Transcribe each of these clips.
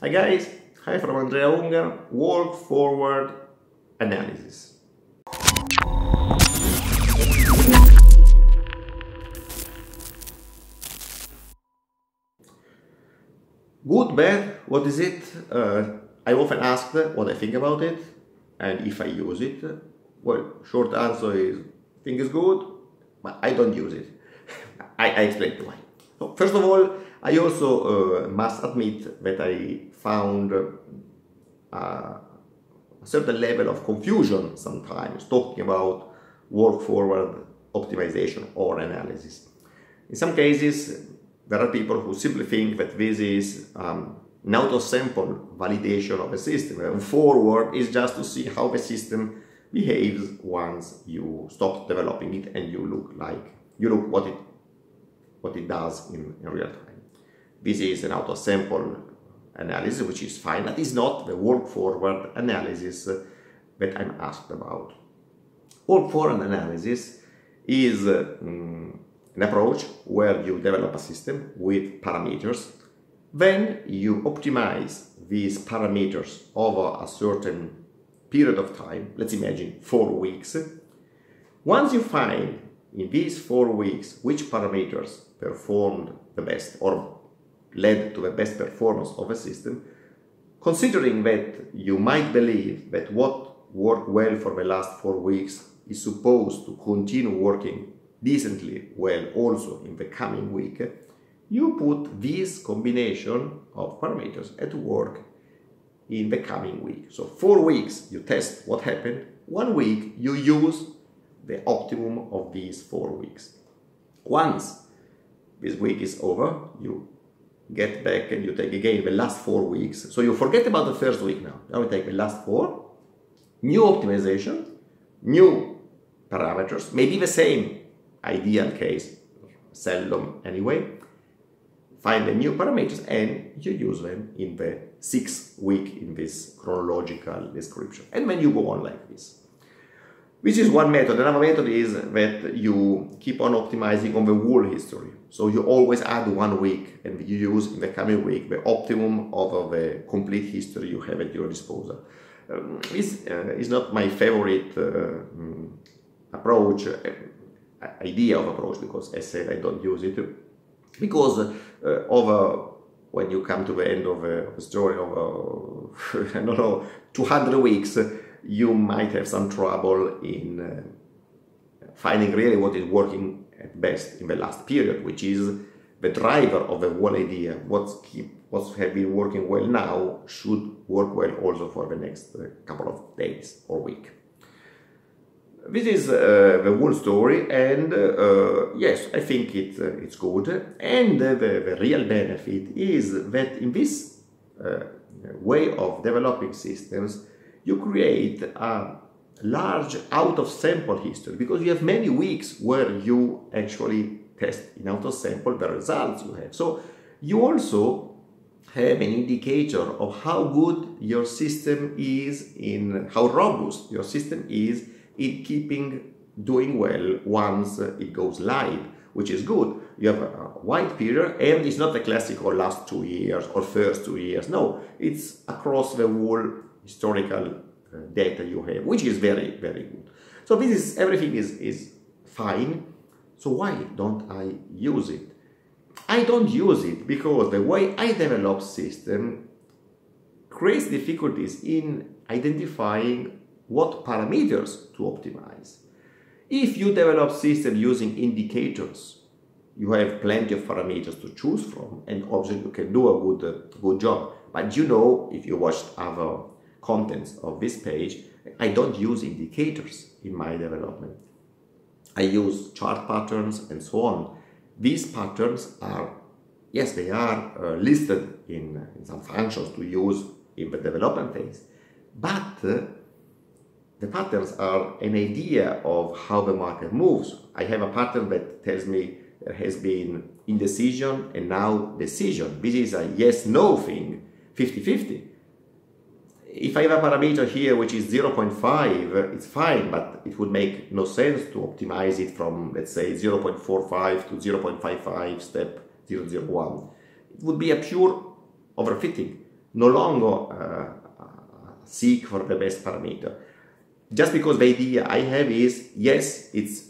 Hi guys, hi from Andrea Unger, Walk Forward Analysis. Good, bad, what is it? I often asked what I think about it and if I use it. Well, short answer is, I think it's good, but I don't use it. I explain why. So first of all, I also must admit that I found a certain level of confusion sometimes talking about work forward optimization or analysis. In some cases, there are people who simply think that this is an auto-sample validation of a system. And forward is just to see how the system behaves once you stop developing it and you look what it does in real time. This is an auto-sample analysis, which is fine. That is not the work forward analysis that I'm asked about. Work forward analysis is an approach where you develop a system with parameters, then you optimize these parameters over a certain period of time, let's imagine 4 weeks. Once you find in these 4 weeks which parameters performed the best or led to the best performance of a system, considering that you might believe that what worked well for the last 4 weeks is supposed to continue working decently well also in the coming week, you put this combination of parameters at work in the coming week. So 4 weeks you test what happened, 1 week you use the optimum of these 4 weeks. Once this week is over, you get back and you take again the last 4 weeks. So you forget about the first week now. Now we take the last 4, new optimization, new parameters, maybe the same ideal case, seldom anyway. Find the new parameters and you use them in the 6th week in this chronological description. And then you go on like this. Which is one method. Another method is that you keep on optimizing on the whole history. So you always add 1 week and you use in the coming week the optimum of the complete history you have at your disposal. This is not my favorite approach, idea of approach, because as I said, I don't use it. Because when you come to the end of a story of, I don't know, 200 weeks, you might have some trouble in finding really what is working at best in the last period, which is the driver of the whole idea. What's have been working well now should work well also for the next couple of days or week. This is the whole story, and yes, I think it's good. And the real benefit is that in this way of developing systems, you create a large out-of-sample history, because you have many weeks where you actually test in out-of-sample the results you have. So you also have an indicator of how good your system is how robust your system is in doing well once it goes live, which is good. You have a wide period, and it's not the classical last 2 years or first 2 years. No, it's across the whole historical data you have, which is very, very good. So everything is fine. So why don't I use it? I don't use it because the way I develop system creates difficulties in identifying what parameters to optimize. If you develop system using indicators, you have plenty of parameters to choose from, and obviously you can do a good job. But you know, if you watched other contents of this page, I don't use indicators in my development. I use chart patterns and so on. These patterns are, yes, they are listed in some functions to use in the development phase, but the patterns are an idea of how the market moves. I have a pattern that tells me there has been indecision and now decision. This is a yes-no thing, 50-50. If I have a parameter here which is 0.5, it's fine, but it would make no sense to optimize it from, let's say, 0.45 to 0.55 step 001. It would be a pure overfitting. no longer seek for the best parameter. Just because the idea I have is, yes, it's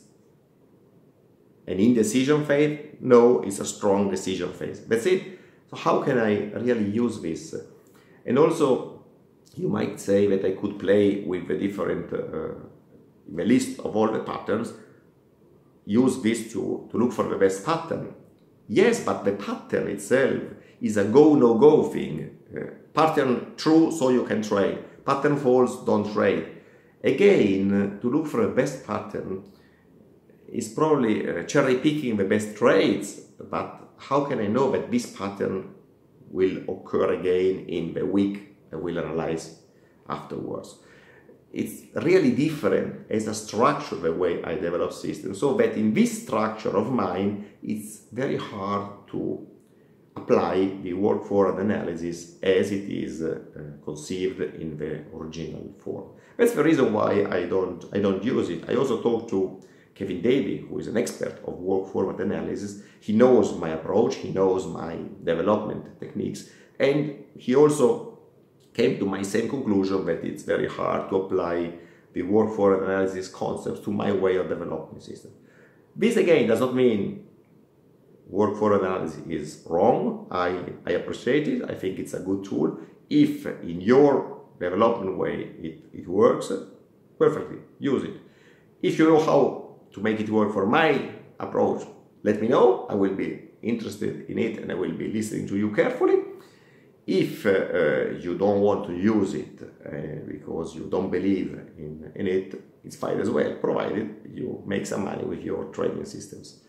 an indecision phase, no, it's a strong decision phase. That's it. So how can I really use this? And also, you might say that I could play with the different, the list of all the patterns, use this to look for the best pattern. Yes, but the pattern itself is a go, no go thing. Pattern true, so you can trade. Pattern false, don't trade. Again, to look for the best pattern is probably cherry picking the best trades, but how can I know that this pattern will occur again in the week I will analyze afterwards? It's really different as a structure, the way I develop systems, so that in this structure of mine, it's very hard to apply the work-forward analysis as it is conceived in the original form. That's the reason why I don't use it. I also talked to Kevin Davey, who is an expert of work-forward analysis. He knows my approach, he knows my development techniques, and he also came to my same conclusion that it's very hard to apply the work-forward analysis concepts to my way of developing system. This again does not mean work-forward analysis is wrong. I appreciate it. I think it's a good tool. If in your development way it works, perfectly, use it. If you know how to make it work for my approach, let me know. I will be interested in it and I will be listening to you carefully. If you don't want to use it because you don't believe in it, it's fine as well, provided you make some money with your trading systems.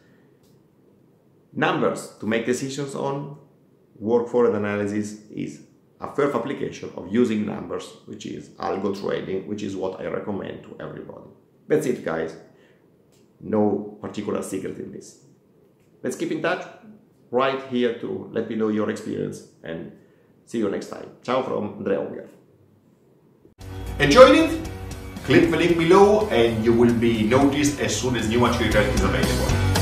Numbers to make decisions on, work-forward analysis is a first application of using numbers, which is algo trading, which is what I recommend to everybody. That's it, guys. No particular secret in this. Let's keep in touch. Right here to let me know your experience, and see you next time. Ciao from Andrea Unger. Enjoyed it? Click the link below and you will be noticed as soon as new material is available.